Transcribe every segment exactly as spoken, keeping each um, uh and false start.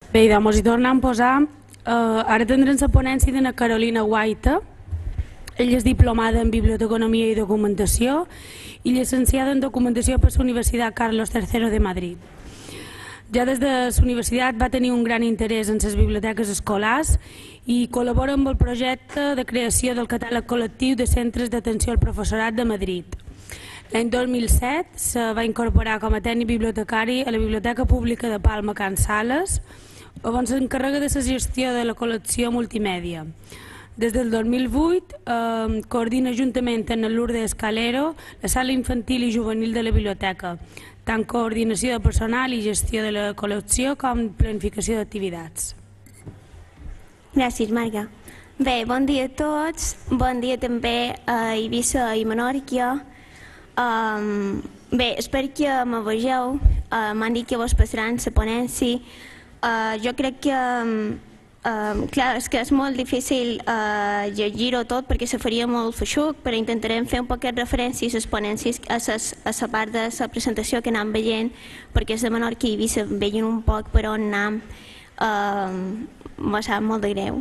Bé, doncs hi tornem a posar. Uh, ara tindrem la ponència de la Carolina Guaita. Ella és diplomada en Biblioteconomia i Documentació i llicenciada en Documentació per la Universitat Carlos tercero de Madrid. Ja des de la universitat va tenir un gran interès en les biblioteques escolars i col·labora amb el projecte de creació del catàleg col·lectiu de centres d'atenció al professorat de Madrid. L'any dos mil set se va incorporar com a tècnic bibliotecari a la Biblioteca Pública de Palma Can Sales, on s'encarrega de la gestió de la col·lecció multimèdia. Des del dos mil vuit eh, coordina juntament amb Lourdes Escalero la sala infantil i juvenil de la biblioteca, tant coordinació de personal i gestió de la col·lecció com planificació d'activitats. Gràcies, Marga. Bé, bon dia a tots, bon dia també a Eivissa i Menorca. Um, bé, espero que me vegeu, uh, m'han dit que vos passaran la ponència. Uh, jo crec que Uh, clar, és que és molt difícil uh, llegir-ho tot perquè se faria molt feixuc, però intentarem fer un poquet referències a les ponències, a la part de la presentació que anem veient, perquè és de Menorca i Eivissa veien un poc per on anem, uh, m'ho sap molt de greu.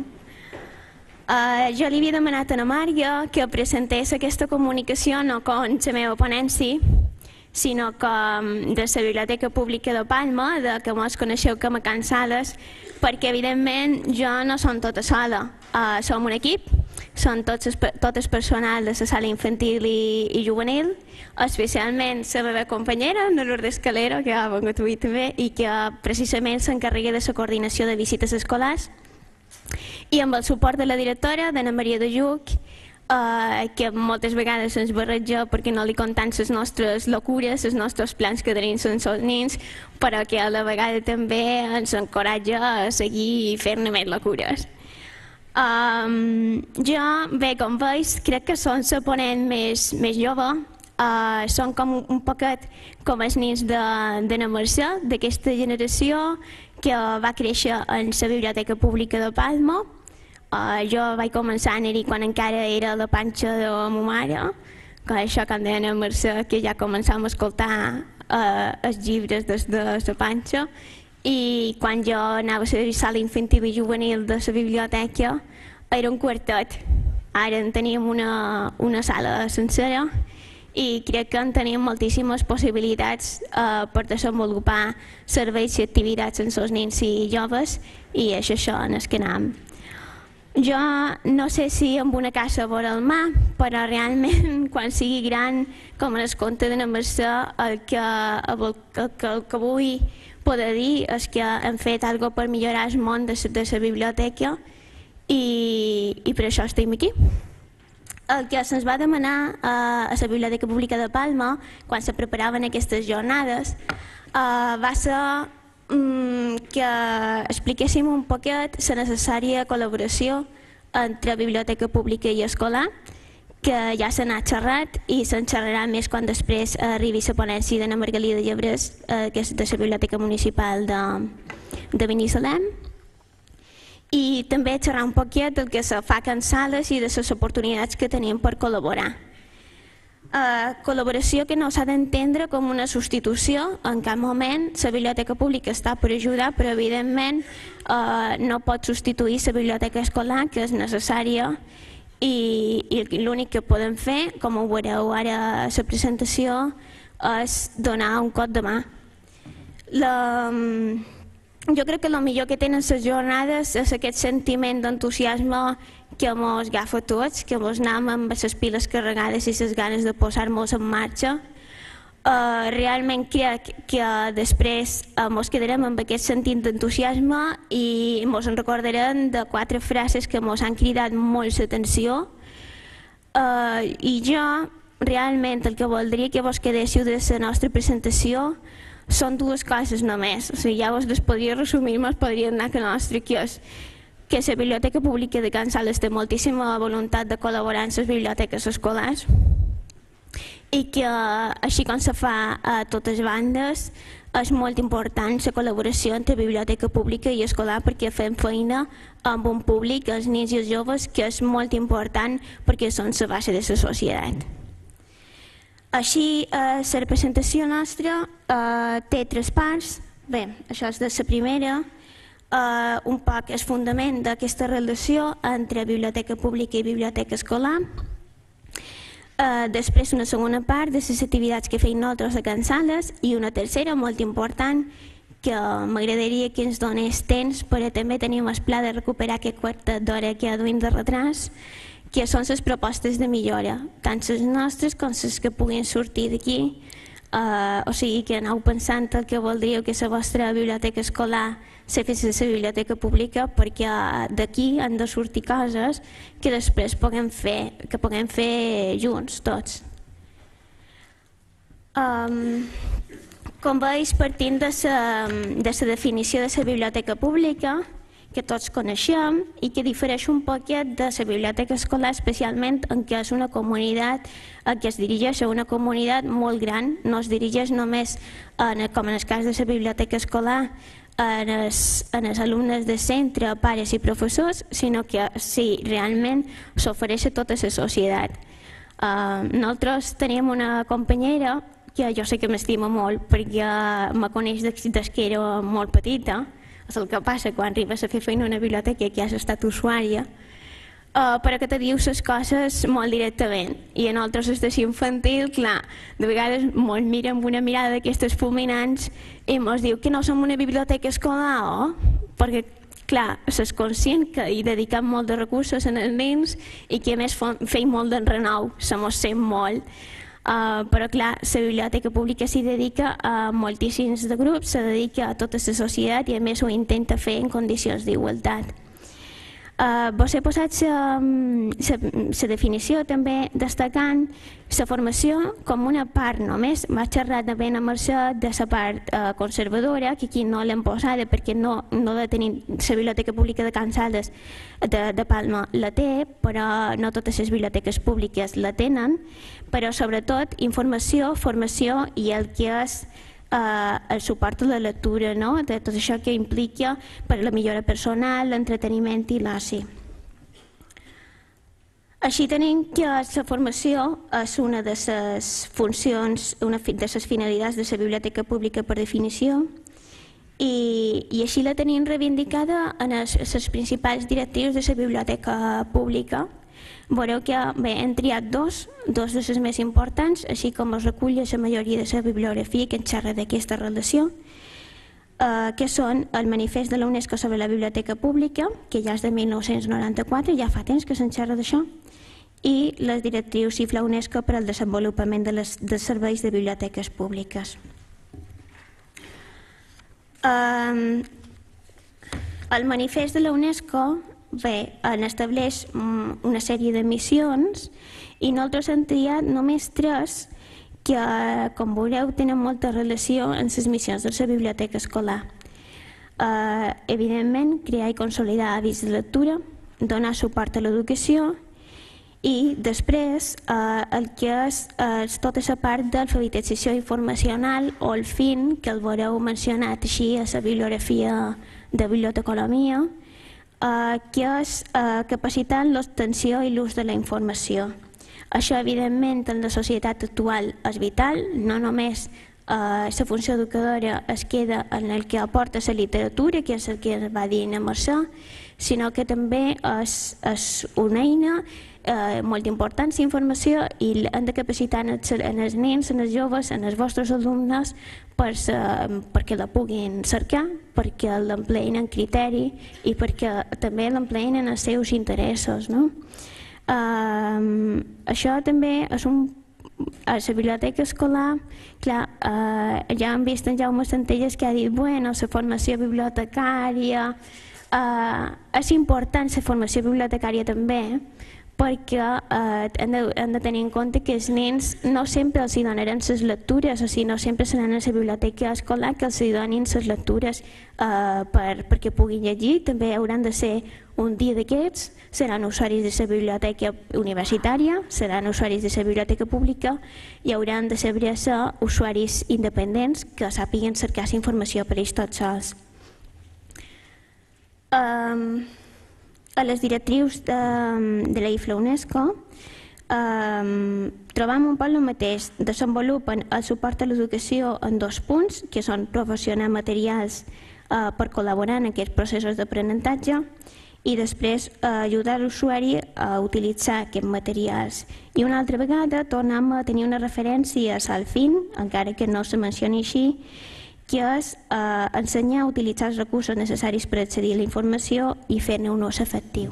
Uh, jo li havia demanat a la Marga que presentés aquesta comunicació no com la meva ponència, sinó que de la Biblioteca Pública de Palma, de que mos coneixeu com a Can Sales, perquè evidentment jo no som tota sola, uh, som un equip, són tots tot el personal de la sala infantil i, i juvenil, especialment la meva companyera, la Lourdes Escalero, que ha vengut avui també, i que precisament s'encarrega de la coordinació de visites escolars, i amb el suport de la directora, d'Anna Maria de Lluc, Uh, que moltes vegades ens barreja perquè no li conten les nostres locures, els nostres plans que tenim sense els nens, però que a la vegada també ens encoratja a seguir fent-ne més locures. Um, jo, bé, com veus, crec que són la ponent més, més jove, uh, són com un, un poquet com els nens de, de la Mercè, d'aquesta generació que va créixer en la Biblioteca Pública de Palma. Uh, jo vaig començar a anar-hi quan encara era la panxa de la meva mare, que això com deia la Mercè, que ja començàvem a escoltar uh, els llibres des de la panxa, i quan jo anava a la sala infantil i juvenil de la biblioteca era un quartet. Ara en teníem una, una sala sencera i crec que en tenim moltíssimes possibilitats uh, per desenvolupar serveis i activitats amb els nens i joves, i és això en el que anem. Jo no sé si amb una casa vora el mar, però realment quan sigui gran, com en el conte de la Mercè, el que, el, el, el que vull poder dir és que hem fet alguna cosa per millorar el món de la biblioteca i, i per això estem aquí. El que se'ns va demanar a la Biblioteca Pública de Palma, quan se preparaven aquestes jornades, va ser que expliquéssim un poquet la necessària col·laboració entre biblioteca pública i escolar, que ja s'ha anat xerrat i se'n xerrarà més quan després arribi la ponència de la Margalida Llebrés, que és de la Biblioteca Municipal de, de Binissalem, i també xerrar un poquet del que se fa a Can Sales i de les oportunitats que tenim per col·laborar. Uh, col·laboració que no s'ha d'entendre com una substitució en cap moment. La biblioteca pública està per ajudar, però evidentment uh, no pot substituir la biblioteca escolar, que és necessària, i, i l'únic que podem fer, com ho veureu ara a la presentació, és donar un cop de mà. La, jo crec que el millor que tenen les jornades és aquest sentiment d'entusiasme que ens agafa a tots, que ens anem amb les piles carregades i les ganes de posar-nos en marxa. Uh, realment crec que després ens quedarem amb aquest sentit d'entusiasme i ens en recordarem de quatre frases que ens han cridat molt l'atenció. Uh, I jo realment el que voldria que vos quedéssiu de la nostra presentació són dues coses només. O sigui, ja vos les podria resumir, me'ls podria anar que nostre, que és que la Biblioteca Pública de Can Sales té moltíssima voluntat de col·laborar amb les biblioteques escolars i que, així com se fa a totes bandes, és molt important la col·laboració entre biblioteca pública i escolar perquè fem feina amb un públic, els nens i els joves, que és molt important perquè són la base de la societat. Així, la representació nostra té tres parts. Bé, això és de la primera. uh, un poc el fundament d'aquesta relació entre biblioteca pública i biblioteca escolar. Uh, després una segona part de les activitats que feim nosaltres a Can Sales i una tercera molt important que m'agradaria que ens donés temps però també tenim el pla de recuperar aquest quartet d'hora que duim de retras, que són les propostes de millora, tant les nostres com les que puguin sortir d'aquí. Uh, o sigui que aneu pensant el que voldríeu que la vostra biblioteca escolar se fes a la biblioteca pública, perquè d'aquí han de sortir coses que després puguem fer, que puguem fer junts tots. Um, com veus, partint de la de la definició de la biblioteca pública, que tots coneixem i que difereix un poquet de la biblioteca escolar, especialment en què és una comunitat que es dirigeix a una comunitat molt gran, no es dirigeix només, en, com en el cas de la biblioteca escolar, en els, en els alumnes de centre, pares i professors, sinó que sí, realment s'ofereix a tota la societat. Uh, nosaltres tenim una companyera que jo sé que m'estima molt perquè me coneix des que era molt petita. És el que passa quan arribes a fer feina a una biblioteca que has estat usuària, uh, però que te diu les coses molt directament. I a nosaltres des de infantil, clar, de vegades ens mira amb una mirada d'aquestes fulminants i ens diu que no som una biblioteca escolar, oh? Perquè, clar, s'és conscient que hi dediquem molt de recursos en els nens i que a més feim molt d'enrenou, se mos sent molt. Uh, però clar, la biblioteca pública s'hi dedica a moltíssims de grups, se dedica a tota la societat i a més ho intenta fer en condicions d'igualtat. Uh, vos he posat la definició també destacant la formació com una part només. M'ha xerrat de ben a mercè de la part uh, conservadora, que aquí no l'hem posada perquè no, no la tenim. La biblioteca pública de Can Sales de, de Palma la té, però no totes les biblioteques públiques la tenen, però sobretot informació, formació i el que és Uh, el suport a la lectura, no? De tot això que implica per a la millora personal, l'entreteniment i l'oci. Així tenim que la formació és una de les funcions, una de les finalitats de la biblioteca pública per definició i, i així la tenim reivindicada en els, els principals directius de la biblioteca pública. Veureu que bé, hem triat dos, dos de les més importants, així com es recull la majoria de la bibliografia que ens xerra d'aquesta relació, eh, que són el manifest de la UNESCO sobre la biblioteca pública, que ja és de mil nou-cents noranta-quatre, ja fa temps que se'n xerra d'això, i les directrius I F L A UNESCO per al desenvolupament de les, dels serveis de biblioteques públiques. Eh, el manifest de la UNESCO Bé, en estableix una sèrie de missions i nosaltres hem triat només tres que, com veureu, tenen molta relació amb les missions de la biblioteca escolar. Eh, evidentment, crear i consolidar hàbits de lectura, donar suport a l'educació i després eh, el que és eh, tota la part d'alfabetització informacional o el F I N, que el veureu mencionat així a la bibliografia de biblioteconomia, Uh, que és uh, capacitant l'obtenció i l'ús de la informació. Això, evidentment, en la societat actual és vital, no només uh, la funció educadora es queda en el que aporta la literatura, que és el que va dir a Mercè, sinó que també és, és una eina eh, molt important, la informació, i hem de capacitar en els, en els nens, en els joves, en els vostres alumnes per, uh, perquè la puguin cercar, perquè l'empleïn en criteri i perquè també l'empleïn en els seus interessos. No? Uh, això també és un a la biblioteca escolar, clar, eh, ja hem vist en Jaume Centelles que ha dit bueno, la formació bibliotecària, eh, és important la formació bibliotecària també, perquè eh, hem, de, hem de tenir en compte que els nens no sempre els donaran les lectures, o sigui, no sempre seran a la biblioteca escolar que els donin les lectures eh, per, perquè puguin llegir, també hauran de ser un dia d'aquests, seran usuaris de la biblioteca universitària, seran usuaris de la biblioteca pública i hauran de saber ser usuaris independents que sàpiguen cercar la informació per ells tots sols. Um, a les directrius de, de la I F L A UNESCO um, trobam un poc el mateix, desenvolupen el suport a l'educació en dos punts, que són proporcionar materials per col·laborar en aquests processos d'aprenentatge i després ajudar l'usuari a utilitzar aquests materials. I una altra vegada tornem a tenir una referència a Salfin, encara que no se mencioni així, que és ensenyar a utilitzar els recursos necessaris per accedir a la informació i fer-ne un ús efectiu.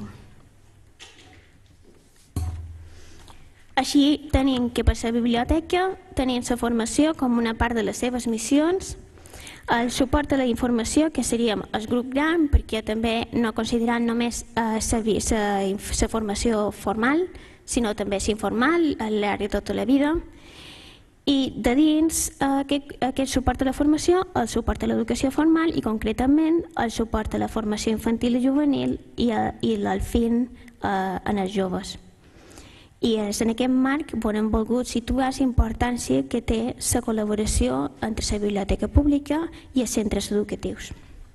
Així tenim que per la biblioteca tenim la formació com una part de les seves missions, el suport a la informació, que seríem el grup gran, perquè també no considerant només la formació formal, sinó també l'informal, al llarg de tota la vida. I de dins aquest suport a la formació, el suport a l'educació formal i concretament el suport a la formació infantil i juvenil i l'Alfin en els joves. I és en aquest marc on hem volgut situar la importància que té la col·laboració entre la biblioteca pública i els centres educatius.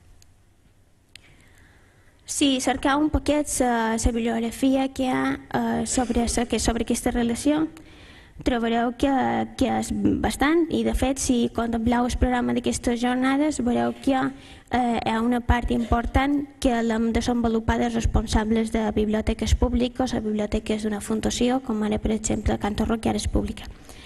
Si cercau un poquet la bibliografia que hi ha sobre aquesta relació, trobareu que és bastant i de fet si contempleu el programa d'aquestes jornades veureu que hi ha una part important que l'hem desenvolupat els responsables de biblioteques públiques o biblioteques d'una fundació, com ara per exemple Canto Roc, que ara és pública.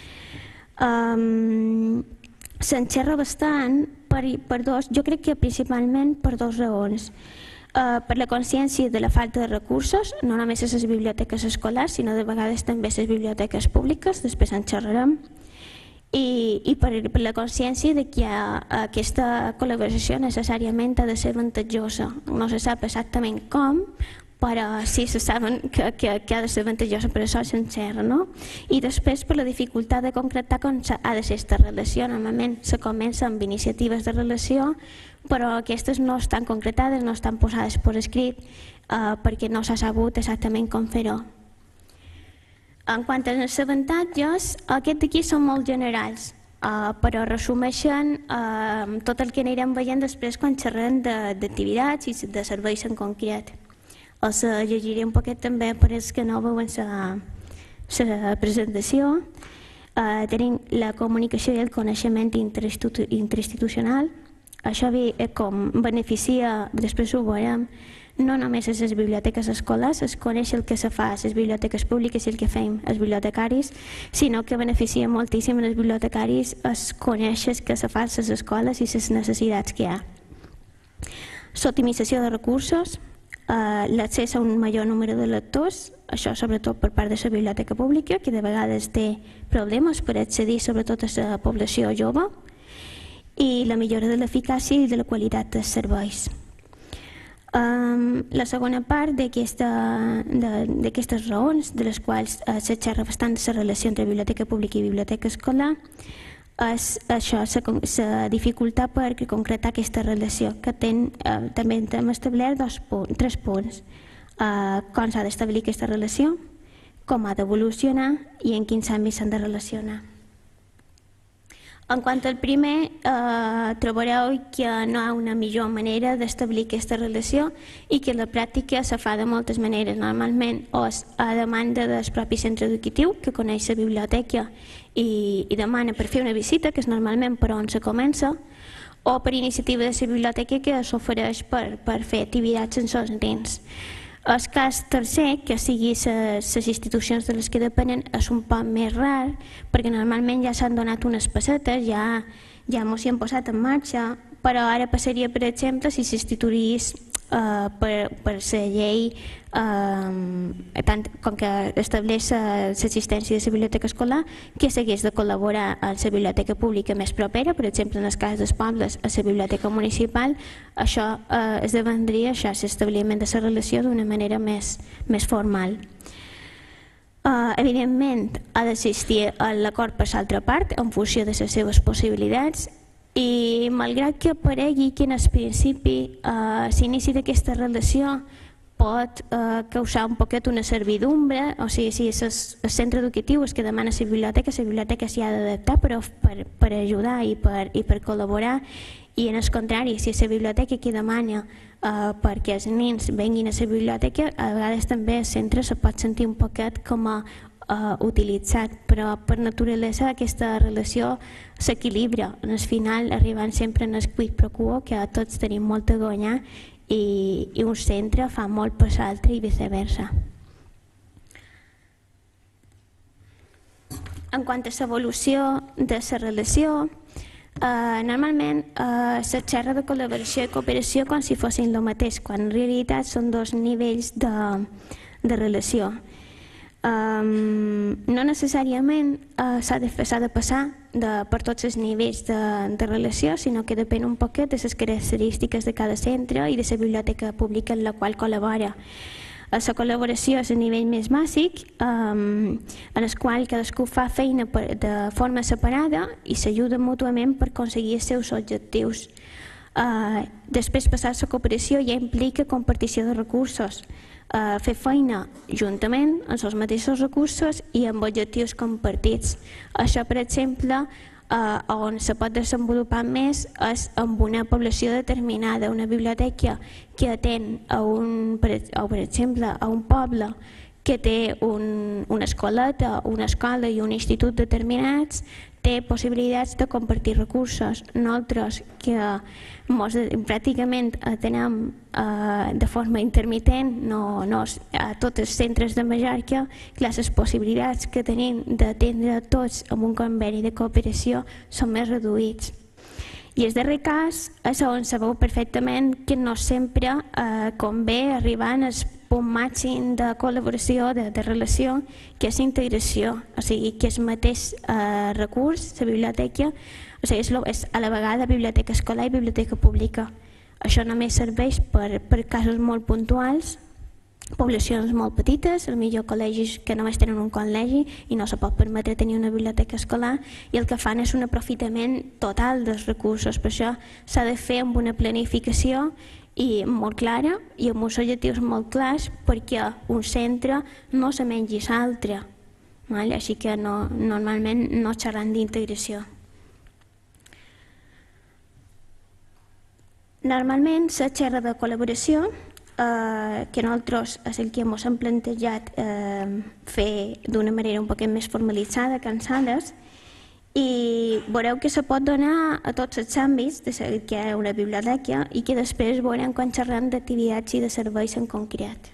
S'enxerra bastant per dos, jo crec que principalment per dues raons. Per la consciència de la falta de recursos, no només a les biblioteques escolars, sinó de vegades també a les biblioteques públiques, després en xerrarem, i per la consciència que aquesta col·laboració necessàriament ha de ser avantatjosa. No se sap exactament com, però sí se saben que ha de ser avantatjosa, per això s'enxerra. I després per la dificultat de concretar com ha de ser aquesta relació. Normalment se comença amb iniciatives de relació, però aquestes no estan concretades, no estan posades per escrit perquè no s'ha sabut exactament com fer-ho. En quant als avantatges, aquests d'aquí són molt generals, però resumeixen tot el que anirem veient després quan xerrem d'activitats i de serveis en concret. Els llegiré un poquet també per als que no veuen la presentació. Tenim la comunicació i el coneixement interinstitucional. Això com beneficia, després ho veurem, no només a les biblioteques escolars, es coneix el que se fa a les biblioteques públiques i el que fem els bibliotecaris, sinó que beneficia moltíssim els bibliotecaris es conèixer el que se fa a les escoles i les necessitats que hi ha. L'optimització de recursos, l'accés a un major número de lectors, això sobretot per part de la biblioteca pública, que de vegades té problemes per accedir sobretot a la població jove, i la millora de l'eficàcia i de la qualitat dels serveis. La segona part d'aquestes raons, de les quals se xerra bastant la relació entre biblioteca pública i biblioteca escolar, és això, la dificultat per concretar aquesta relació, que també hem establert tres punts. Com s'ha d'establir aquesta relació, com ha d'evolucionar i en quins àmbits s'han de relacionar. En quant al primer, trobareu que no hi ha una millor manera d'establir aquesta relació i que la pràctica se fa de moltes maneres. Normalment és a demanda del propi centre educatiu, que coneix la biblioteca i demana per fer una visita, que és normalment per on se comença, o per iniciativa de la biblioteca que s'ofereix per fer activitats en els nens. El cas tercer, que sigui les institucions de les que depenen, és un poc més rar, perquè normalment ja s'han donat unes pessetes, ja mos hi han posat en marxa, però ara passaria, per exemple, si s'instituís per la llei, com que estableix l'assistència de la biblioteca escolar, que s'hagués de col·laborar amb la biblioteca pública més propera, per exemple, en el cas dels pobles, a la biblioteca municipal, això esdevendria l'establiment de la relació d'una manera més formal. Evidentment, ha d'existir l'acord per l'altra part, en funció de les seves possibilitats, i malgrat que aparegui que en el principi l'inici d'aquesta relació pot causar un poquet una servidumbre, o sigui, si el centre educatiu és que demana la biblioteca, la biblioteca s'hi ha d'adaptar per ajudar i per col·laborar, i en el contrari, si és la biblioteca qui demana perquè els nens venguin a la biblioteca, a vegades també el centre se pot sentir un poquet com a uh, utilitzat, però per naturalesa aquesta relació s'equilibra. En el final arribant sempre en el quid pro quo, que tots tenim molt a guanyar i, i un centre fa molt per l'altre i viceversa. En quant a l'evolució de la relació, Uh, normalment uh, se xerra de col·laboració i cooperació com si fossin el mateix, quan en realitat són dos nivells de, de relació. Um, no necessàriament uh, s'ha de, de passar de, per tots els nivells de, de relació, sinó que depèn un poquet de les característiques de cada centre i de la biblioteca pública en la qual col·labora. La col·laboració és a nivell més bàsic, um, en el qual cadascú fa feina per, de forma separada i s'ajuda mútuament per aconseguir els seus objectius. Uh, després passar a la cooperació ja implica compartició de recursos, uh, fer feina juntament amb els mateixos recursos i amb objectius compartits. Això, per exemple, Uh, on se pot desenvolupar més és amb una població determinada, una biblioteca que atén a un, per, o per exemple, a un poble que té un, una escoleta, una escola i un institut determinats, té possibilitats de compartir recursos. Nosaltres, que mos, pràcticament atenem eh, de forma intermitent no, no, a tots els centres de Mallorca, les possibilitats que tenim d'atendre tots amb un conveni de cooperació són més reduïts. I el darrer cas és on se veu perfectament que no sempre eh, convé arribar al punt màxim de col·laboració, de, de relació, que és integració, o sigui, que és el mateix eh, recurs, la biblioteca, o sigui, és, és a la vegada biblioteca escolar i biblioteca pública. Això només serveix per, per casos molt puntuals, poblacions molt petites, potser col·legis que només tenen un col·legi i no se pot permetre tenir una biblioteca escolar, i el que fan és un aprofitament total dels recursos. Per això s'ha de fer amb una planificació i molt clara i amb uns objectius molt clars perquè un centre no se mengi l'altre. Així que no, normalment no xerrant d'integració. Normalment se xerra de col·laboració, eh, que nosaltres és el que ens hem plantejat eh, fer d'una manera un poquet més formalitzada, cansades, i veureu que se pot donar a tots els àmbits de que hi ha una biblioteca i que després veurem quan xerrem d'activitats i de serveis en concret.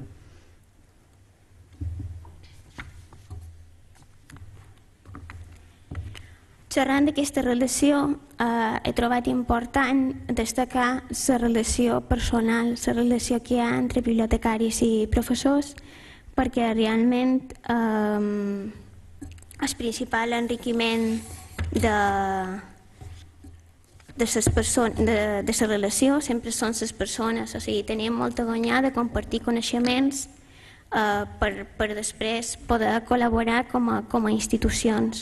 Xerrant d'aquesta relació, eh, he trobat important destacar la relació personal, la relació que hi ha entre bibliotecaris i professors, perquè realment eh, el principal enriquiment de, de, ses persones, de, de la relació sempre són les persones, o sigui, tenim molta guanyar de compartir coneixements eh, per, per després poder col·laborar com a, com a institucions.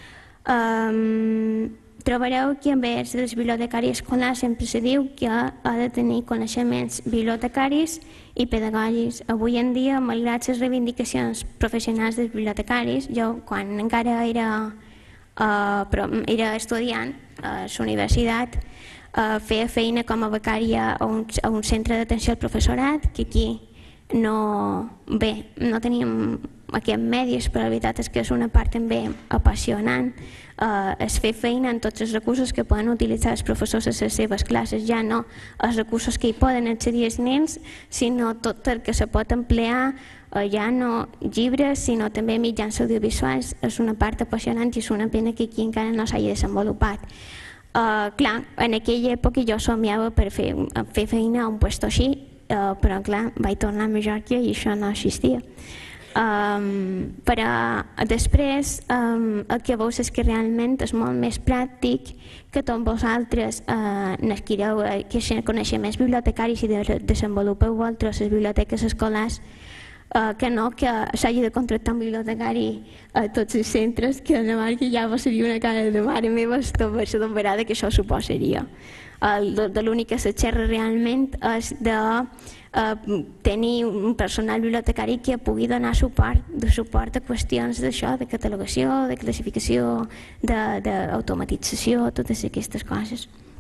Um, trobareu que envers dels bibliotecaris escolars sempre se diu que ha de tenir coneixements bibliotecaris i pedagògics. Avui en dia, malgrat les reivindicacions professionals dels bibliotecaris, jo quan encara era, uh, era estudiant a la universitat, uh, feia feina com a becària a un, a un centre d'atenció al professorat, que aquí no, bé, no teníem aquests medis, però la veritat és que és una part també apassionant. Uh, es fer feina en tots els recursos que poden utilitzar els professors a les seves classes, ja no els recursos que hi poden accedir els nens, sinó tot el que se pot emplear, uh, ja no llibres, sinó també mitjans audiovisuals. És una part apassionant i és una pena que aquí encara no s'hagi desenvolupat. Uh, clar, en aquella època jo somiava per fer, fer feina a un lloc així, uh, però clar, vaig tornar a Mallorca i això no existia. Um, però després um, el que veus és que realment és molt més pràctic que tots vosaltres uh, n'adquireu uh, que coneixements bibliotecaris i de, desenvolupeu vosaltres les biblioteques escolars, uh, que no que s'hagi de contractar un bibliotecari a tots els centres, que a la marca ja vos seria una cara de mare meva la verada que això suposaria. Uh, de de l'únic que se xerra realment és de Uh, tenir un personal bibliotecari que pugui donar suport, de suport a qüestions d'això, de catalogació, de classificació, d'automatització, totes aquestes coses.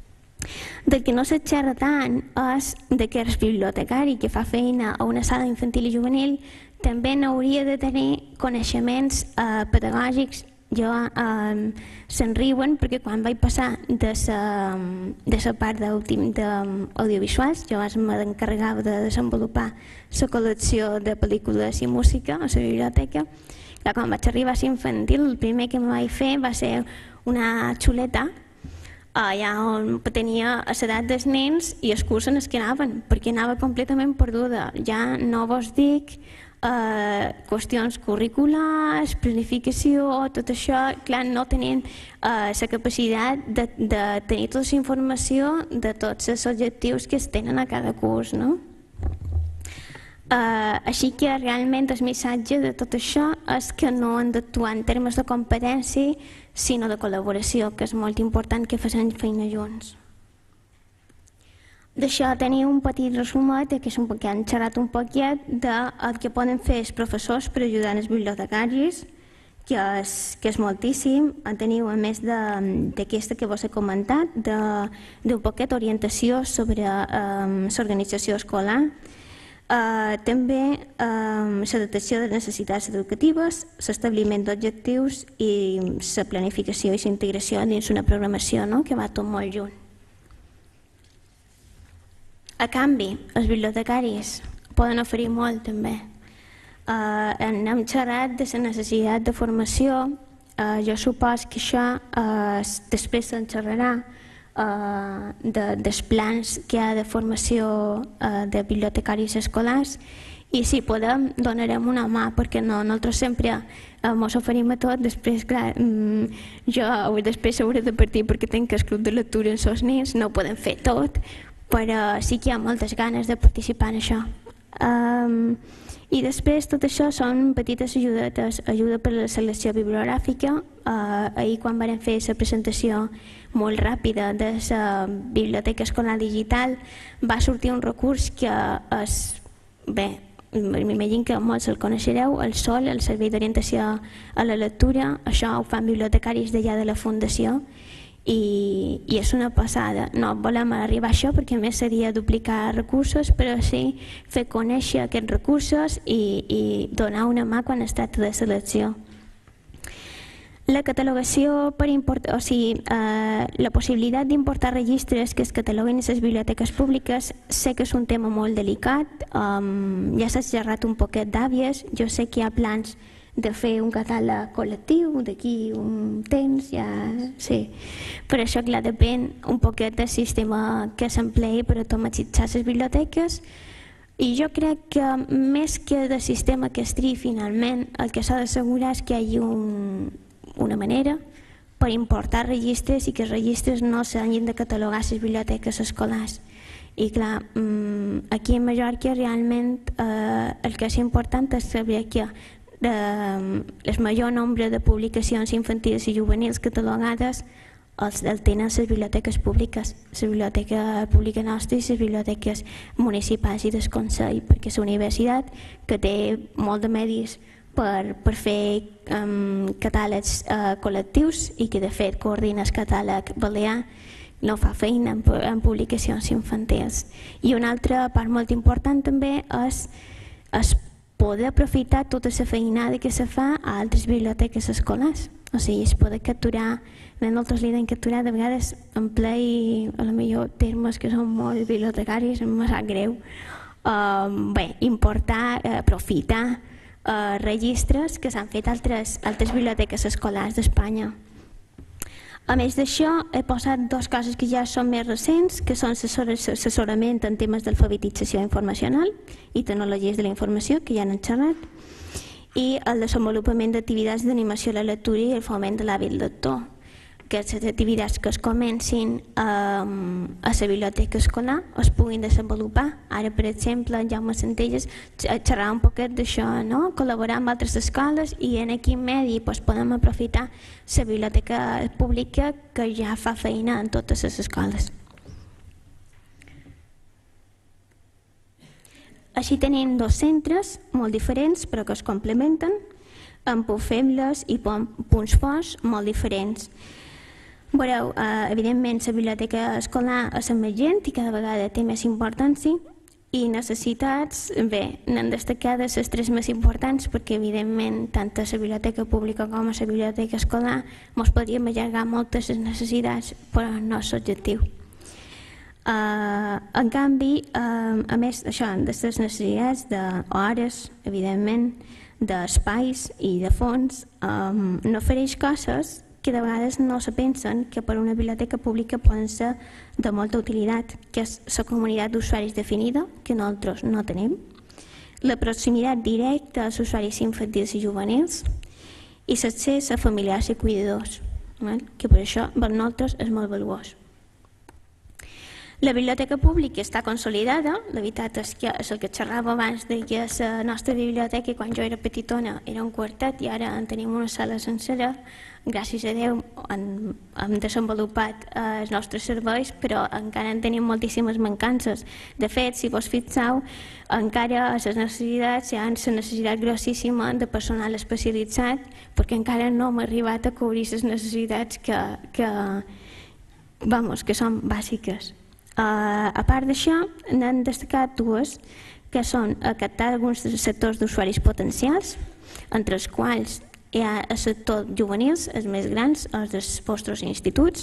Del que no se xerra tant és de que el bibliotecari que fa feina a una sala infantil i juvenil també n'hauria de tenir coneixements eh, pedagògics. Jo eh, se'n riuen perquè quan vaig passar de la, de la part d'audiovisuals, jo m'encarregava de desenvolupar la col·lecció de pel·lícules i música a la biblioteca. Clar, quan vaig arribar a l'infantil, el primer que em vaig fer va ser una xuleta allà on tenia a l'edat dels nens i els curs en els que anaven, perquè anava completament perduda. Ja no vos dic Uh, qüestions curriculars, planificació, tot això, clar, no tenint uh, la capacitat de, de tenir tota la informació de tots els objectius que es tenen a cada curs, no? Uh, així que realment el missatge de tot això és que no hem d'actuar en termes de competència, sinó de col·laboració, que és molt important que facin feina junts. D'això teniu un petit resumet, que és un poc, que han xerrat un poquet del que poden fer els professors per ajudar els bibliotecaris, que és, que és moltíssim. En teniu, a més d'aquesta que vos he comentat, d'un poquet d'orientació sobre um, l'organització escolar, uh, també um, la detecció de necessitats educatives, l'establiment d'objectius i la planificació i la integració dins una programació, no?, que va tot molt junt. A canvi, els bibliotecaris poden oferir molt també. Uh, hem xerrat de la necessitat de formació. Uh, jo supos que això uh, després se'n xerrarà uh, de, dels plans que hi ha de formació uh, de bibliotecaris escolars i si podem donarem una mà, perquè no, nosaltres sempre ens uh, oferim a tot. Després, clar, um, jo després hauré de partir perquè tinc el club de lectura amb els nens, no ho podem fer tot, però sí que hi ha moltes ganes de participar en això. Um, I després tot això són petites ajudetes, ajuda per a la selecció bibliogràfica. Uh, ahir quan vam fer la presentació molt ràpida de la biblioteca escolar digital va sortir un recurs que és, bé, m'imagino que molts el coneixereu, el SOL, el Servei d'Orientació a la Lectura. Això ho fan bibliotecaris d'allà de la Fundació. I, i és una passada. No volem arribar a això perquè a més seria duplicar recursos, però sí fer conèixer aquests recursos i, i donar una mà quan es tracta de selecció. La catalogació per importar, o sigui, eh, la possibilitat d'importar registres que es cataloguen a les biblioteques públiques, sé que és un tema molt delicat, um, ja s'ha xerrat un poquet d'àvies, jo sé que hi ha plans de fer un catàleg col·lectiu d'aquí un temps, ja sí. Per això, clar, depèn un poquet del sistema que s'empleï per automatitzar les biblioteques i jo crec que més que del sistema que es triï finalment, el que s'ha d'assegurar és que hi hagi un, una manera per importar registres i que els registres no s'hagin de catalogar a les biblioteques escolars. I clar, aquí a Mallorca realment eh, el que és important és saber que el major nombre de publicacions infantils i juvenils catalogades els tenen les biblioteques públiques, la biblioteca pública nostra i les biblioteques municipals i del Consell, perquè la universitat, que té molt de medis per, per fer um, catàlegs uh, col·lectius i que de fet coordina el catàleg balear, no fa feina en, en publicacions infantils. I una altra part molt important també és, és poder aprofitar tota la feinada que se fa a altres biblioteques escolars. O sigui, es poder capturar, nosaltres li hem capturat de vegades en ple i a lo millor termes que són molt bibliotecaris, em sap greu. Uh, bé, importar, uh, aprofitar uh, registres que s'han fet a altres, altres biblioteques escolars d'Espanya. A més d'això, he posat dues coses que ja són més recents, que són l'assessorament en temes d'alfabetització informacional i tecnologies de la informació, que ja n'hem xerrat, i el desenvolupament d'activitats d'animació a la lectura i el foment de l'hàbit lector, que les activitats que es comencin a la biblioteca escolar es puguin desenvolupar. Ara, per exemple, en Jaume Centelles xerrava un poquet d'això, no? Col·laborar amb altres escoles i en quin medi pues, podem aprofitar la biblioteca pública que ja fa feina en totes les escoles. Així tenim dos centres molt diferents però que es complementen, amb punts febles i punts forts molt diferents. Veureu, evidentment la biblioteca escolar és emergent i cada vegada té més importància i necessitats, bé, n'han destacades les tres més importants perquè evidentment tant a la biblioteca pública com a la biblioteca escolar ens podríem allargar moltes les necessitats però no és l'objectiu. Uh, en canvi, uh, a més d'això, de les necessitats d'hores, evidentment, d'espais i de fons, um, no ofereix coses que de vegades no se pensen que per una biblioteca pública poden ser de molta utilitat, que és la comunitat d'usuaris definida, que nosaltres no tenim, la proximitat directa als usuaris infantils i juvenils i l'accés a familiars i cuidadors, que per això per nosaltres és molt valuós. La biblioteca pública està consolidada, la veritat és que és el que xerrava abans de que la nostra biblioteca quan jo era petitona era un quartet i ara en tenim una sala sencera. Gràcies a Déu hem, hem desenvolupat eh, els nostres serveis, però encara en tenim moltíssimes mancances. De fet, si vos fixeu, encara les necessitats hi ha la necessitat grossíssima de personal especialitzat perquè encara no hem arribat a cobrir les necessitats que, que, vamos, que són bàsiques. Uh, a part d'això, n'han destacat dues, que són captar alguns sectors d'usuaris potencials, entre els quals hi ha el sector juvenils, els més grans, els dels vostres instituts,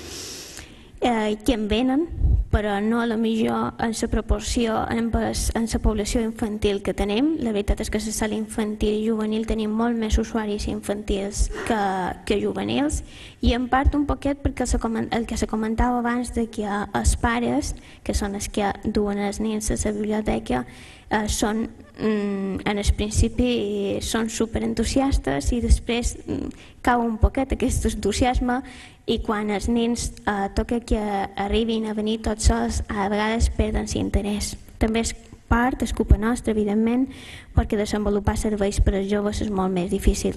eh, que en venen, però no a la millor en la proporció en la població infantil que tenim. La veritat és que a la sala infantil i juvenil tenim molt més usuaris infantils que, que juvenils i en part un poquet perquè el que se comentava abans de que els pares, que són els que duen els nens a la biblioteca, eh, són en el principi són superentusiastes i després cau un poquet aquest entusiasme i quan els nens eh, toca que arribin a venir tots sols a vegades perden l'interès. També és part, és culpa nostra evidentment, perquè desenvolupar serveis per als joves és molt més difícil.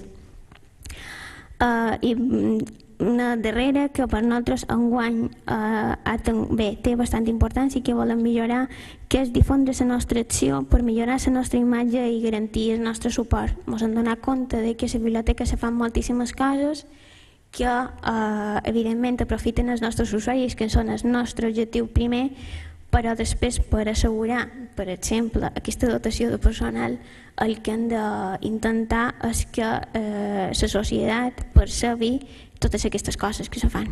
Uh, i una darrera que per nosaltres enguany uh, bé, té bastant importància i que volem millorar, que és difondre la nostra acció per millorar la nostra imatge i garantir el nostre suport. Ens hem donat compte de que a la biblioteca se fan moltíssimes coses que eh, evidentment aprofiten els nostres usuaris, que són el nostre objectiu primer, però després per assegurar, per exemple, aquesta dotació de personal, el que hem d'intentar és que eh, la societat percebi totes aquestes coses que se fan.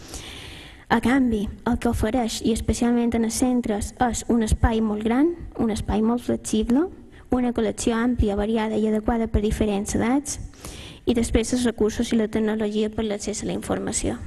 A canvi, el que ofereix, i especialment en els centres, és un espai molt gran, un espai molt flexible, una col·lecció àmplia, variada i adequada per diferents edats, i després els recursos i la tecnologia per l'accés a la informació.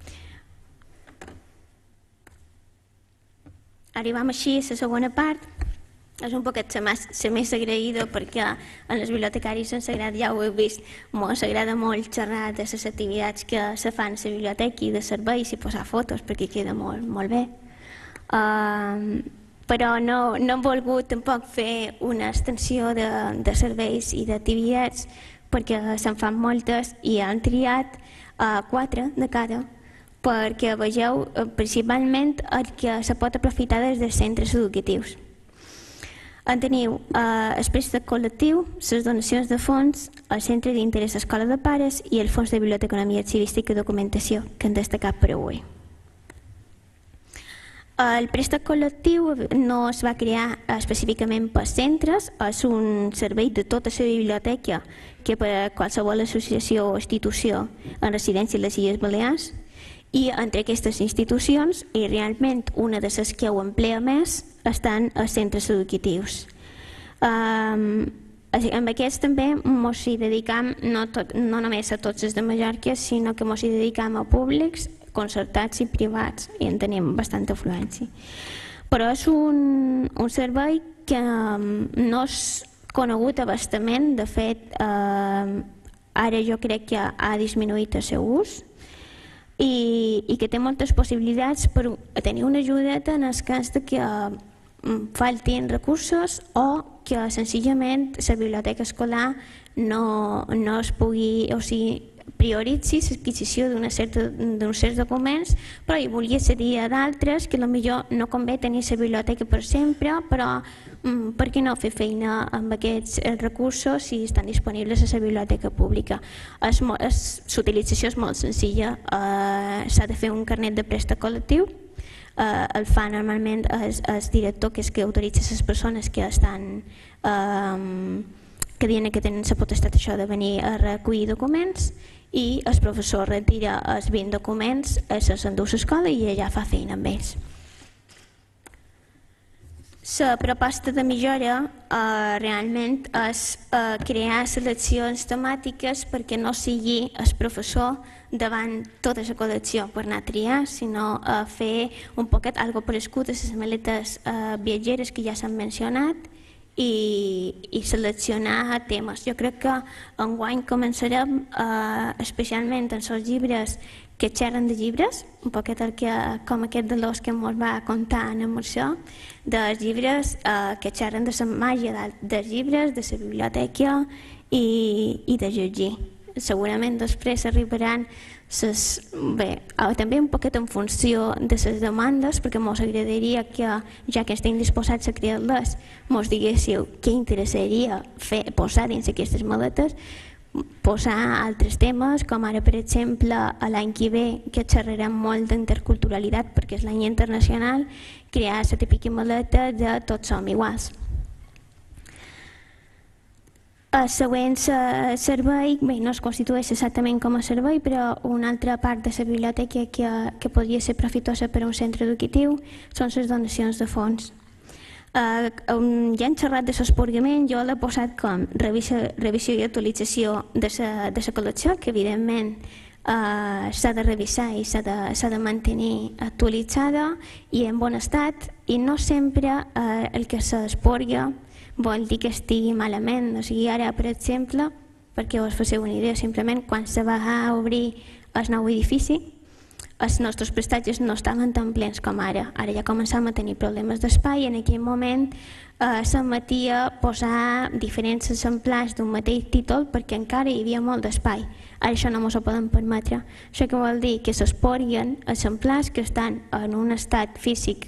Arribam així a la segona part. És un poquet la més agraïda perquè en els bibliotecaris ens agrada, ja ho heu vist, ens agrada molt xerrar de les activitats que se fan a la biblioteca i de serveis i posar fotos perquè queda molt, molt bé. Uh, però no, no hem volgut tampoc fer una extensió de, de serveis i d'activitats perquè se'n fan moltes i han triat uh, quatre de cada perquè vegeu uh, principalment el que se pot aprofitar des dels centres educatius. En teniu eh, el préstec col·lectiu, les donacions de fons, el centre d'interès Escola de Pares i el fons de biblioteconomia arxivística i documentació que han destacat per avui. El préstec col·lectiu no es va crear específicament per centres, és un servei de tota la biblioteca que per a qualsevol associació o institució en residència a les Illes Balears i entre aquestes institucions, i realment una de les que ho emplea més, estan els centres educatius. Um, amb aquests també ens hi dedicam no, tot, no només a tots els de Mallorca, sinó que ens hi dedicam a públics, concertats i privats, i en tenim bastanta afluència. Però és un, un servei que um, no és conegut a bastament, de fet, uh, ara jo crec que ha disminuït el seu ús, i, i que té moltes possibilitats per tenir una ajudeta en el cas de que faltin recursos o que senzillament la biblioteca escolar no, no es pugui, o sigui, prioritzi l'adquisició d'uns certs documents, però hi volia accedir a d'altres que potser no convé tenir la biblioteca per sempre, però per què no fer feina amb aquests recursos si estan disponibles a la biblioteca pública? L'utilització és molt senzilla, s'ha de fer un carnet de préstec col·lectiu, el fa normalment el director, que és que autoritza les persones que estan que diuen que tenen la potestat això de venir a recollir documents, i el professor retira els vint documents, se'ls endú a l'escola i allà fa feina amb ells. La proposta de millora realment és crear seleccions temàtiques perquè no sigui el professor davant tota la col·lecció per anar a triar, sinó fer un poquet algo parescut a les maletes viatgeres que ja s'han mencionat i seleccionar temes. Jo crec que enguany començarem especialment en els llibres que xerren de llibres, un poquet com aquest de l'os que ens va contar en Mercè, dels llibres que xerren de la màgia dels llibres, de la biblioteca i de llegir. Segurament després arribaran també un poquet en funció de les demandes, perquè ens agradaria que, ja que estem disposats a crear-les, ens diguéssiu què interessaria posar dins aquestes maletes, posar altres temes, com ara, per exemple, l'any que ve, que xerrarem molt d'interculturalitat perquè és l'any internacional, crear la típica maleta de tots som iguals. El següent servei no es constitueix exactament com a servei, però una altra part de la biblioteca que podria ser profitosa per a un centre educatiu són les donacions de fons. Ja hem xerrat de l'esporgament, jo l'he posat com revisió i actualització de la col·lecció, que evidentment s'ha de revisar i s'ha de mantenir actualitzada i en bon estat, i no sempre el que s'esporga vol dir que estigui malament. O sigui, ara, per exemple, perquè us faceu una idea, simplement quan se va obrir el nou edifici, els nostres prestatges no estaven tan plens com ara. Ara ja començàvem a tenir problemes d'espai i en aquell moment s'admetia posar diferents exemplars d'un mateix títol perquè encara hi havia molt d'espai. Ara això no ens ho podem permetre. Això què vol dir? Que s'esporguen exemplars que estan en un estat físic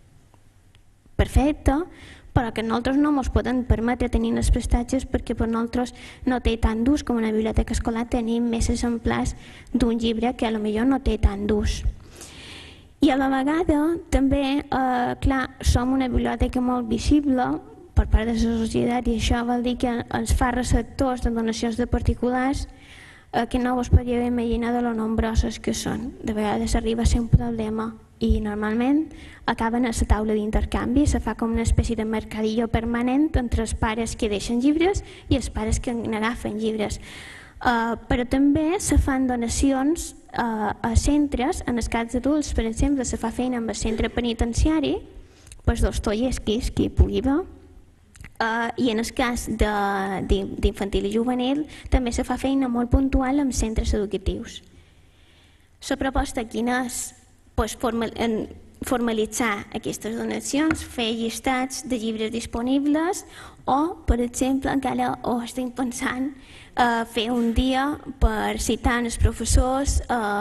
perfecte, però que nosaltres no ens podem permetre tenir els prestatges perquè per nosaltres no té tant d'ús com una biblioteca escolar tenim més exemplars d'un llibre que potser no té tant d'ús. I a la vegada també, clar, som una biblioteca molt visible per part de la societat i això vol dir que ens fa receptors de donacions de particulars que no us podíeu imaginar de lo nombroses que són. De vegades arriba a ser un problema i normalment acaben a la taula d'intercanvi, se fa com una espècie de mercadillo permanent entre els pares que deixen llibres i els pares que n'agafen llibres. Però també se fan donacions a centres, en els cas d'adults, per exemple, se fa feina amb el centre penitenciari, per Dostoievski, qui pugui veure, i en el cas d'infantil i juvenil també se fa feina molt puntual amb centres educatius. La proposta quina és? Formalitzar aquestes donacions, fer llistats de llibres disponibles o, per exemple, encara ho estem pensant, fer un dia per citar els professors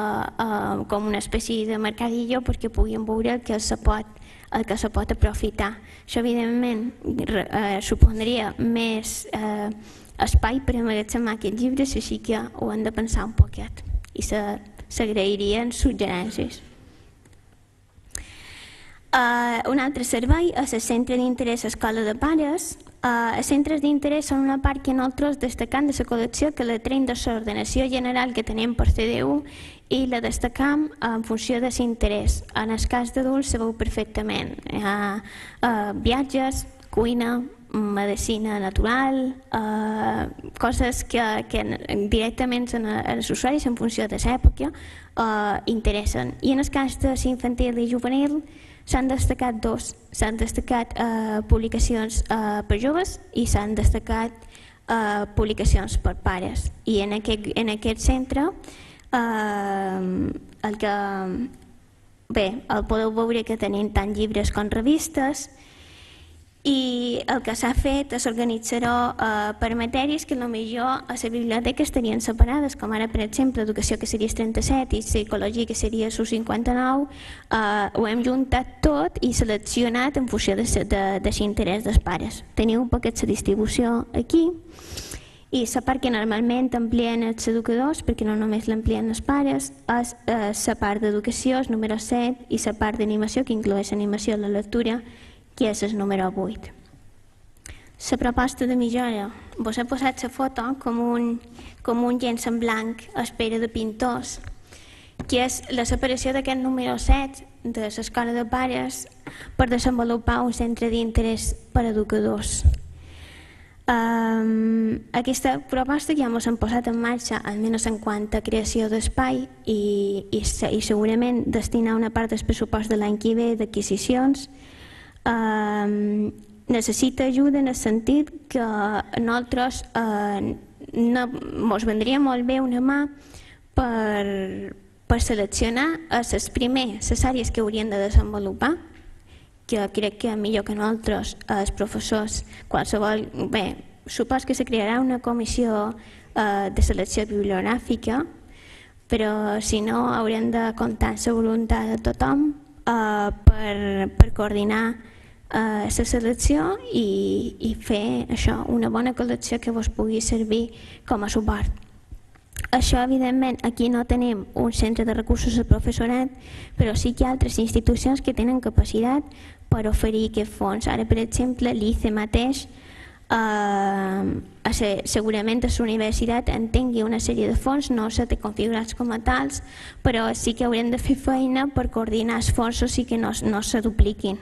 com una espècie de mercadillo perquè puguin veure el que se pot aprofitar. Això, evidentment, suposaria més espai per emmagatzemar aquests llibres, així que ho hem de pensar un poquet i s'agrairien suggerències. Un altre servei és el centre d'interès Escola de Pares. Els centres d'interès són una part que nosaltres destacam de la col·lecció, que la traiem de l'ordenació general que tenim per C D U i la destacam en funció de l'interès. En el cas d'adults se veu perfectament. Viatges, cuina, medicina natural, coses que directament als usuaris en funció de l'època interessen. I en el cas de l'infantil i juvenil s'han destacat dos. S'han destacat publicacions per joves i s'han destacat publicacions per pares. I en aquest centre el que bé, el podeu veure que tenim tant llibres com revistes i el que s'ha fet és organitzar-ho per matèries que potser a la biblioteca estarien separades, com ara, per exemple, educació, que seria el trenta-set, i psicologia, que seria el cinquanta-nou. Ho hem juntat tot i seleccionat en funció de l'interès dels pares. Teniu un poquet la distribució aquí. I la part que normalment amplien els educadors, perquè no només l'amplien els pares, és la part d'educació, el número set, i la part d'animació, que incloeix l'animació i la lectura, que és el número vuit. La proposta de millora. Vos he posat la foto com un, com un llenç en blanc a espera de pintors, que és la separació d'aquest número set de l'escola de pares per desenvolupar un centre d'interès per a educadors. Um, aquesta proposta ja ens hem posat en marxa, almenys en quant a creació d'espai, i, i, i segurament destinar una part del pressupost de l'any que ve d'adquisicions. Um, necessita ajuda en el sentit que nosaltres uh, no, ens vendria molt bé una mà per, per seleccionar les primeres, les àrees que haurien de desenvolupar, que crec que millor que nosaltres, els professors, qualsevol... Bé, supos que se crearà una comissió eh, de selecció bibliogràfica, però si no haurem de comptar amb la voluntat de tothom eh, per, per coordinar la eh, selecció i, i fer això, una bona col·lecció que vos pugui servir com a suport. Això, evidentment, aquí no tenim un centre de recursos al professorat, però sí que hi ha altres institucions que tenen capacitat per oferir aquest fons. Ara, per exemple, l'I C E mateix, eh, segurament a la universitat en tingui una sèrie de fons, no se té configurats com a tals, però sí que haurem de fer feina per coordinar esforços i que no, no se dupliquin.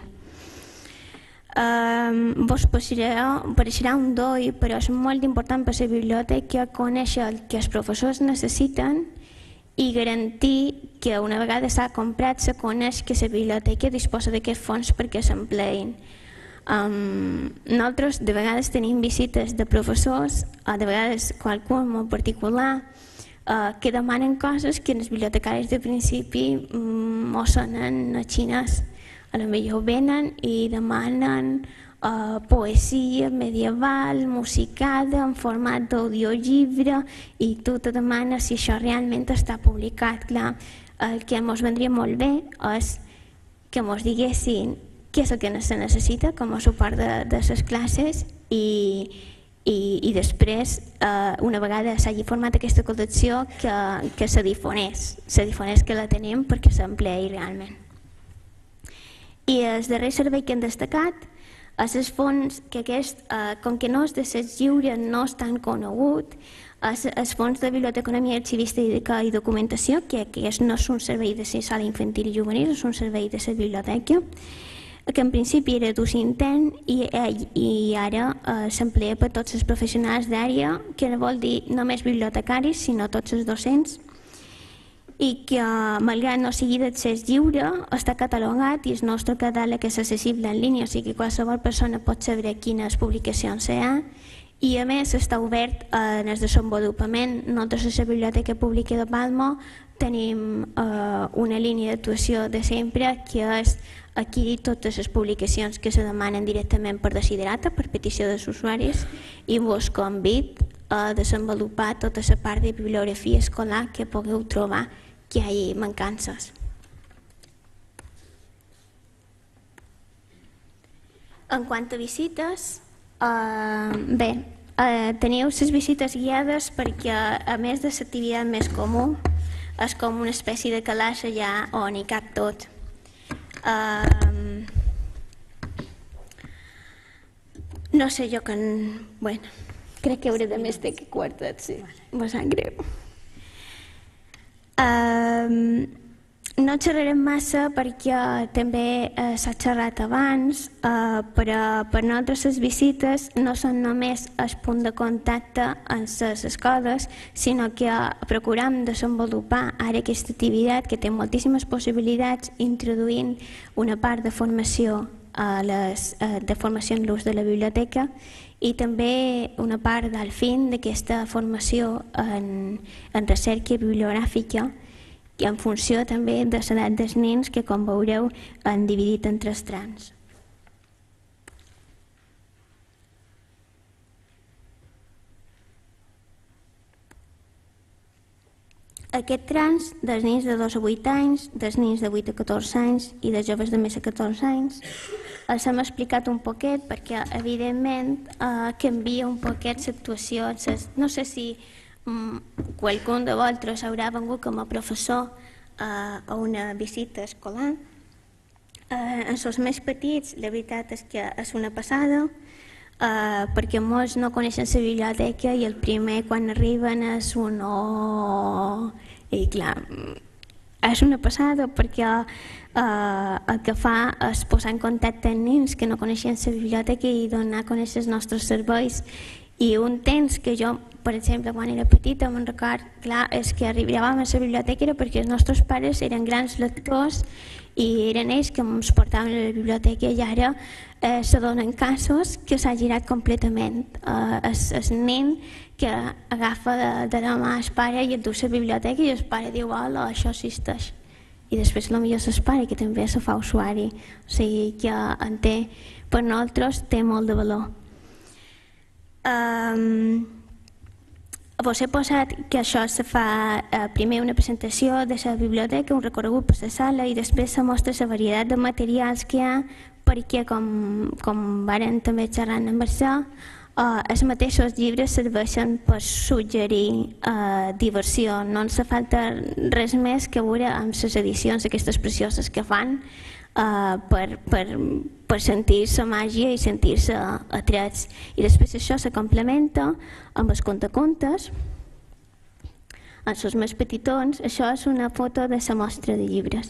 Um, vos apareixerà un doi, però és molt important per la biblioteca conèixer el que els professors necessiten i garantir que una vegada s'ha comprat se coneix que la biblioteca disposa d'aquests fons perquè s'empleïn. Um, nosaltres de vegades tenim visites de professors, o de vegades qualcú en particular, uh, que demanen coses que els bibliotecaris de principi um, no sonen a xinès. A lo millor venen i demanen uh, poesia medieval, musicada, en format d'audiollibre, i tu te demanes si això realment està publicat. Clar, el que ens vendria molt bé és que ens diguessin què és el que se necessita com a suport de, de les classes i, i, i després, uh, una vegada s'hagi format aquesta col·lecció, que, que se difonés, se difonés que la tenim perquè s'empleï realment. I el darrer servei que hem destacat és el fons que aquest, eh, com que no és de ses lliure, no és tan conegut, és el fons de biblioteconomia arxivística i documentació, que, que no és un servei de la sala infantil i juvenil, és un servei de la biblioteca, que en principi era d'ús intern i, i ara eh, s'emplea per tots els professionals d'àrea, que no vol dir només bibliotecaris, sinó tots els docents, i que, malgrat no sigui d'accés lliure, està catalogat i el nostre catàleg és accessible en línia, o sigui que qualsevol persona pot saber quines publicacions hi ha, i a més està obert en el desenvolupament. Nosaltres a la Biblioteca Pública de Palma tenim eh, una línia d'actuació de sempre, que és adquirir totes les publicacions que se demanen directament per desiderata, per petició dels usuaris, i vos convid a desenvolupar tota la part de bibliografia escolar que pugueu trobar que hi hagi mancances. En quant a visites, eh, bé, eh, teniu les visites guiades perquè, a més de l'activitat més comú, és com una espècie de calaix allà on hi cap tot. Eh, no sé jo que... Bueno, crec que hauré de més de que quartet, sí. Me sap greu. Uh, no xerrarem massa perquè també uh, s'ha xerrat abans, uh, però per nosaltres les visites no són només el punt de contacte amb les escoles, sinó que procuram desenvolupar ara aquesta activitat que té moltíssimes possibilitats, introduint una part de formació, uh, les, uh, de formació en l'ús de la biblioteca, i també una part del fin d'aquesta formació en, en recerca bibliogràfica, que en funció també de l'edat dels nens, que com veureu han dividit en tres trams. aquest trans dels nens de dos a vuit anys, dels nens de vuit a catorze anys i dels joves de més de catorze anys, els hem explicat un poquet perquè, evidentment, eh, canvia un poquet l'actuació. No sé si mm, qualcun de vosaltres haurà vengut com a professor eh, a una visita escolar. Eh, en els més petits, la veritat és que és una passada, eh, perquè molts no coneixen la biblioteca i el primer quan arriben és un oh... I clar, és una passada perquè eh, el que fa és posar en contacte amb nens que no coneixen la biblioteca i donar a conèixer els nostres serveis. I un temps que jo, per exemple, quan era petita, me'n record, clar, és que arribàvem a la biblioteca era perquè els nostres pares eren grans lectors i eren ells que ens portaven a la biblioteca i ara eh, se donen casos que s'ha girat completament. Eh, és el nen que agafa de, de la mà el pare i el du a la biblioteca i el pare diu, hola, això existeix. I després potser el pare que també se fa usuari. O sigui que en té, per nosaltres té molt de valor. Um, vos he posat que això se fa eh, primer una presentació de la biblioteca, un recorregut per la sala i després se mostra la varietat de materials que hi ha perquè, com, com varen també xerrant amb això, eh, els mateixos llibres serveixen per suggerir eh, diversió. No ens falta res més que veure amb les edicions aquestes precioses que fan Uh, per, per, per sentir-se màgia i sentir-se atrets. I després això se complementa amb els contacontes. Els més petitons, això és una foto de la mostra de llibres.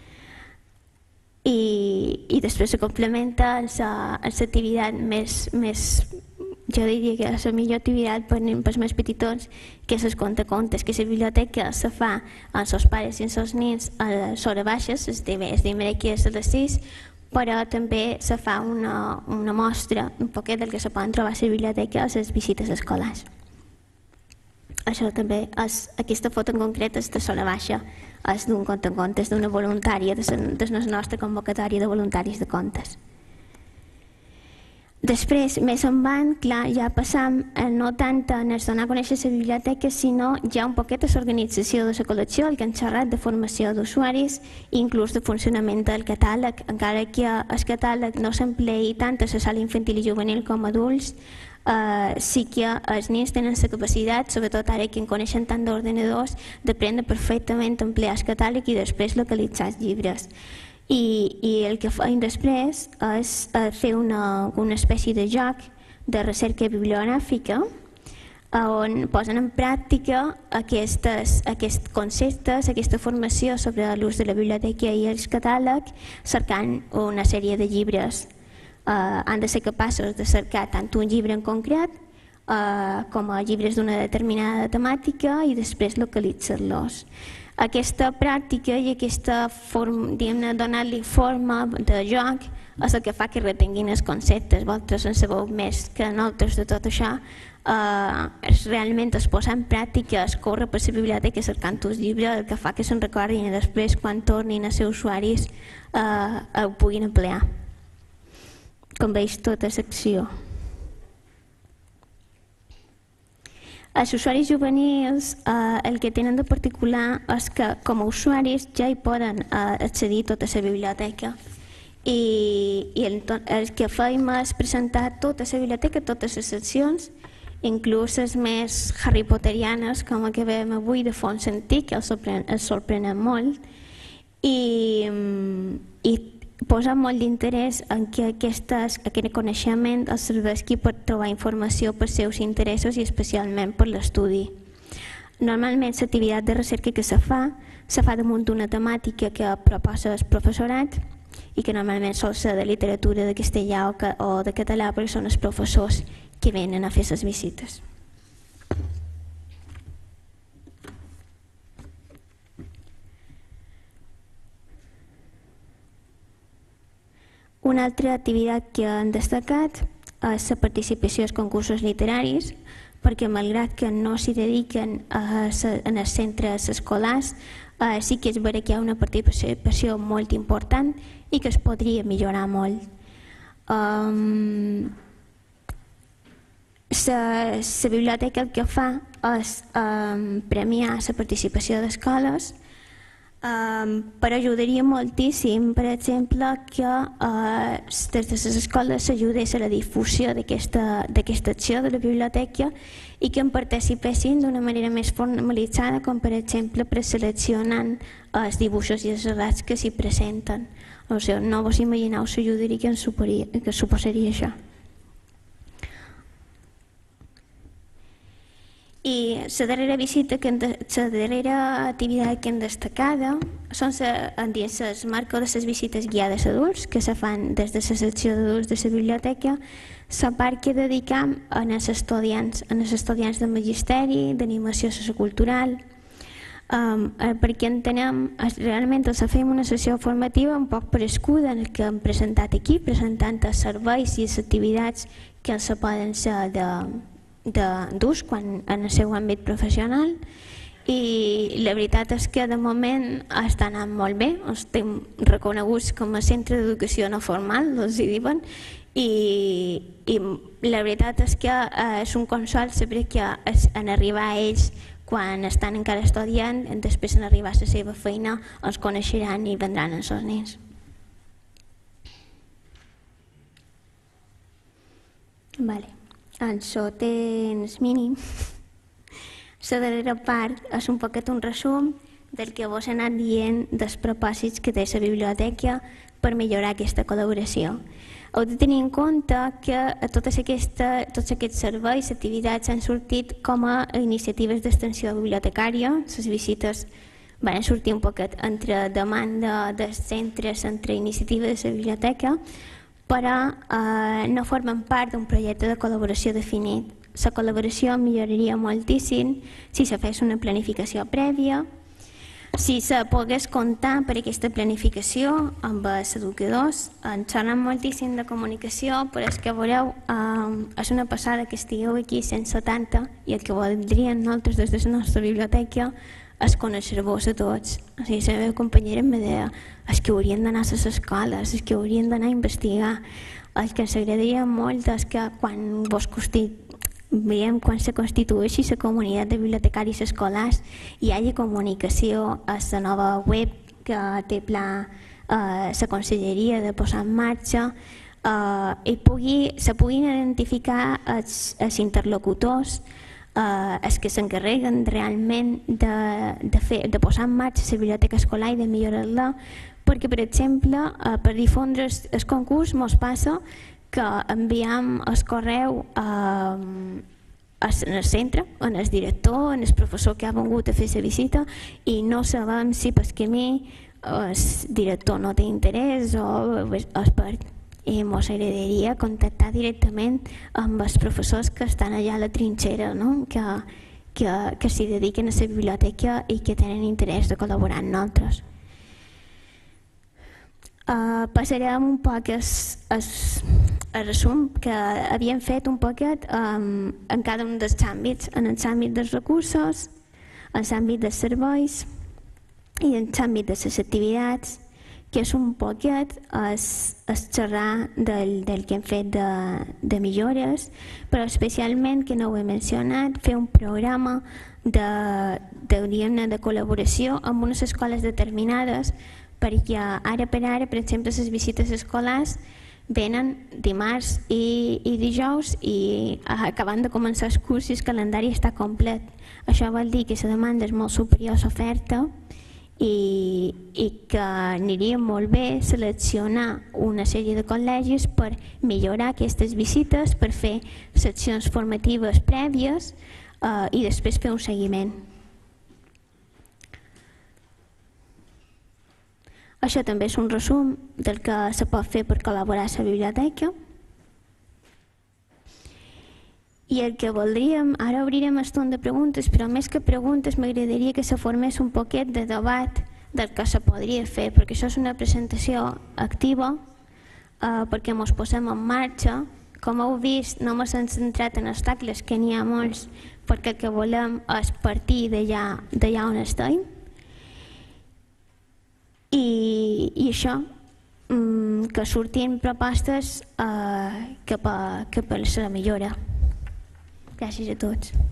I, i després se complementa amb l'activitat més, més, jo diria que és la millor activitat per als més petitons, que és els contacontes, que la biblioteca se fa amb els pares i amb els nens a l'hora baixes, és dimecres que és a les sis, però també se fa una, una mostra un poquet del que se poden trobar a la biblioteca a les visites escolars. Això també, és, aquesta foto en concret és de l'hora baixa, és d'un contacontes, d'una voluntària, de la nostra convocatòria de voluntaris de contes. Després, més en van, clar, ja passam no tant en el donar a conèixer la biblioteca, sinó ja un poquet a l'organització de la col·lecció, el que han xerrat de formació d'usuaris, inclús de funcionament del catàleg, encara que el catàleg no s'emplei tant a la sala infantil i juvenil com a adults, eh, sí que els nens tenen la capacitat, sobretot ara que en coneixen tant d'ordenadors, d'aprendre perfectament a emplear el catàleg i després localitzar els llibres. I, i el que feim després és fer una, una espècie de joc de recerca bibliogràfica on posen en pràctica aquestes, aquests conceptes, aquesta formació sobre l'ús de la biblioteca i els catàlegs, cercant una sèrie de llibres. Uh, han de ser capaços de cercar tant un llibre en concret uh, com a llibres d'una determinada temàtica i després localitzar-los. Aquesta pràctica i aquesta forma, diguem-ne, donar-li forma de joc és el que fa que retenguin els conceptes. Vosaltres en sabeu més que nosaltres de tot això. Uh, és realment es posar en pràctica, es córrer per la biblioteca cercant els llibres, el que fa que se'n recordin i després quan tornin a ser usuaris uh, ho puguin emplear. Com veus, tota l'acció. Els usuaris juvenils eh, el que tenen de particular és que com a usuaris ja hi poden eh, accedir a tota la biblioteca i, i el, el que fem és presentar tota la biblioteca, totes les seccions, inclús les més Harry Potterianes com la que veiem avui de fons antic, que els sorprenen, els sorprenen molt i, i posa molt d'interès en que aquestes, aquest coneixement els serveixi per trobar informació per seus interessos i especialment per l'estudi. Normalment l'activitat de recerca que se fa, se fa damunt d'una temàtica que proposa el professorat i que normalment sol ser de literatura de castellà o, que, o de català perquè són els professors que venen a fer les visites. Una altra activitat que han destacat és la participació als concursos literaris, perquè malgrat que no s'hi dediquen en els centres escolars, sí que és vera que hi ha una participació molt important i que es podria millorar molt. La biblioteca el que fa és um, premiar la participació d'escoles, um, però ajudaria moltíssim, per exemple, que uh, des de les escoles s'ajudés a la difusió d'aquesta acció de la biblioteca i que en participessin d'una manera més formalitzada, com per exemple preseleccionant els dibuixos i els relats que s'hi presenten. O sigui, no vos imagineu l'ajudaria que ens que suposaria això. I la darrera visita, la darrera activitat que hem destacada són dins el marc de les visites guiades a adults que se fan des de la secció d'adults de la biblioteca, la part que dedicam als estudiants, als estudiants de magisteri, d'animació sociocultural, um, perquè entenem, realment els fem una sessió formativa un poc prescuda en el que hem presentat aquí, presentant els serveis i les activitats que els poden ser de d'ús quan en el seu àmbit professional, i la veritat és que de moment està anant molt bé, estem reconeguts com a centre d'educació no formal, els hi diuen, i, i la veritat és que és un consol saber que en arribar a ells quan estan encara estudiant, després en arribar a la seva feina els coneixeran i vendran els seus nens. Vale. En so temps mínim, la darrera part és un poquet un resum del que vos he anat dient dels propòsits que té la biblioteca per millorar aquesta col·laboració. Heu de tenir en compte que tots aquests serveis, activitats han sortit com a iniciatives d'extensió bibliotecària. Les visites van sortir un poquet entre demanda dels centres, entre iniciatives de la biblioteca, però eh, no formen part d'un projecte de col·laboració definit. La col·laboració milloraria moltíssim si se fes una planificació prèvia, si se pogués comptar per aquesta planificació amb els educadors. Ens sona moltíssim de comunicació, però és que veureu, eh, és una passada que estigueu aquí cent setanta i el que voldríem nosaltres des de la nostra biblioteca és conèixer-vos a tots. O sigui, la meva companyera em deia és que haurien d'anar a les escoles, és que haurien d'anar a investigar. El que ens agradaria molt és que quan vos veiem quan se constitueixi la comunitat de bibliotecaris escolars hi hagi comunicació a la nova web que té pla la conselleria de posar en marxa, i se puguin identificar els interlocutors, els que s'encarreguen realment de posar en marxa la biblioteca escolar i de millorar-la, perquè, per exemple, per difondre el concurs ens passa que enviem el correu en el centre, en el director, en el professor que ha vingut a fer la visita, i no sabem si pel camí el director no té interès o és per... I ens agradaria contactar directament amb els professors que estan allà a la trinxera, que s'hi dediquen a la biblioteca i que tenen interès de col·laborar amb nosaltres. Passarem un poc el resum que havíem fet un poquet en cada un dels àmbits, en l'àmbit dels recursos, en l'àmbit dels serveis i en l'àmbit de les activitats, que és un poquet el xerrar del que hem fet de millores, però especialment, que no ho he mencionat, fer un programa de col·laboració amb unes escoles determinades, perquè ara per ara, per exemple, les visites escolars venen dimarts i dijous i acabant de començar el curs i el calendari està complet. Això vol dir que la demanda és molt superior a l'oferta i que aniria molt bé seleccionar una sèrie de col·legis per millorar aquestes visites, per fer seccions formatives prèvies i després fer un seguiment. Això també és un resum del que se pot fer per col·laborar a la biblioteca. I el que voldríem, ara obrirem el torn de preguntes, però més que preguntes m'agradaria que se formés un poquet de debat del que se podria fer, perquè això és una presentació activa, perquè ens posem en marxa. Com heu vist, no m'he centrat en obstacles, que n'hi ha molts, perquè el que volem és partir d'allà on estem. I això, que surtin propostes cap a la millora. Gràcies a tots.